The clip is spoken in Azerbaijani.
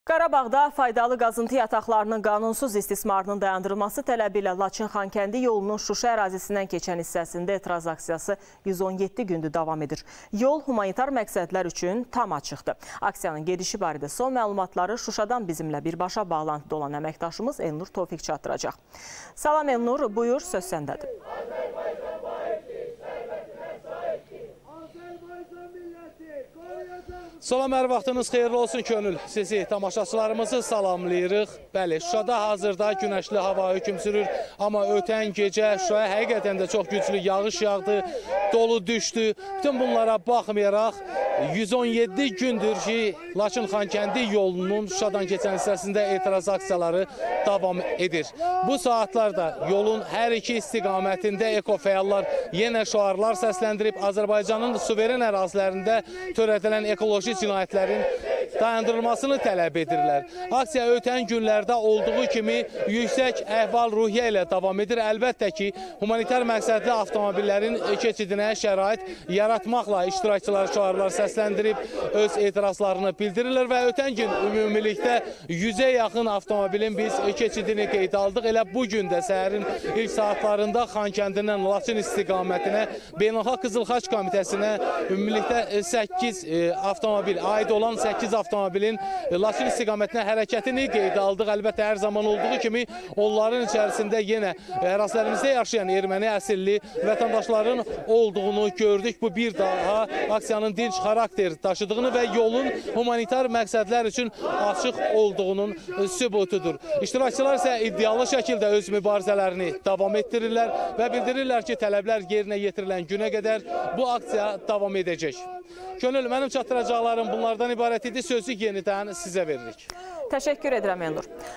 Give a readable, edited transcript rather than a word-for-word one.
Qarabağda faydalı qazıntı yataqlarının qanunsuz istismarının dayandırılması tələbi ilə Laçın-Xankəndi yolunun Şuşa ərazisindən keçən hissəsində etiraz aksiyası 117 gündür davam edir. Yol humanitar məqsədlər üçün tam açıqdır. Aksiyanın gedişi barədə son məlumatları Şuşadan bizimlə birbaşa bağlantıda olan əməkdaşımız Elnur Tofiq çatdıracaq. Salam Elnur, buyur, söz səndədir. Salam, hər vaxtınız xeyirli olsun könül. Sizi, tamaşaçılarımızı salamlayırıq. Bəli, Şuşada hazırda günəşli hava hökm sürür. Amma ötən gecə Şuşaya həqiqətən də çox güclü yağış yağdı, dolu düşdü. Bütün bunlara baxmayaraq 117 gündür ki, Laçın-Xankəndi yolunun Şuşadan keçən hissəsində etiraz aksiyaları davam edir. Bu saatlarda yolun hər iki istiqamətində ekofəallar yenə şüarlar səsləndirib Azərbaycanın suveren ərazilərində törədilən ekoloji cinayətlərin dayandırılmasını tələb edirlər. Aksiya ötən günlərdə olduğu kimi yüksək əhval-ruhiyyə ilə davam edir. Əlbəttə ki, humanitar məqsədli avtomobillərin keçidinə şərait yaratmaqla iştirakçılar şüarlar səsləndirib, öz etirazlarını bildirirlər və ötən gün ümumilikdə 100-ə yaxın avtomobilin biz keçidini qeydə aldıq. Elə bugün də səhərin ilk saatlarında Xankəndindən Laçın istiqamətinə Beynəlxalq Qızıl Xaç Komitəsinə ümumilikdə 8 avtomobil, aid olan 8 avtomobilin Laçın istiqamətinə hərəkətini qeydə aldıq. Əlbəttə, hər zaman olduğu kimi onların içərisində yenə ərazilərimizdə yaşayan erməni əsilli vətəndaşların olduğunu gördük. Bu bir daha aksiyanın dinc xarakter daşıdığını və yolun humanitar məqsədlər üçün açıq olduğunun sübutudur. İştirakçılar isə iddialı şəkildə öz mübarizələrini davam etdirirlər və bildirirlər ki, tələblər yerinə yetirilən günə qədər bu aksiya davam edəcək. Könül, mənim çatdıracaqlarım bunlardan ibarət idi. Sözü yenidən sizə veririk. Təşəkkür edirəm Elnur.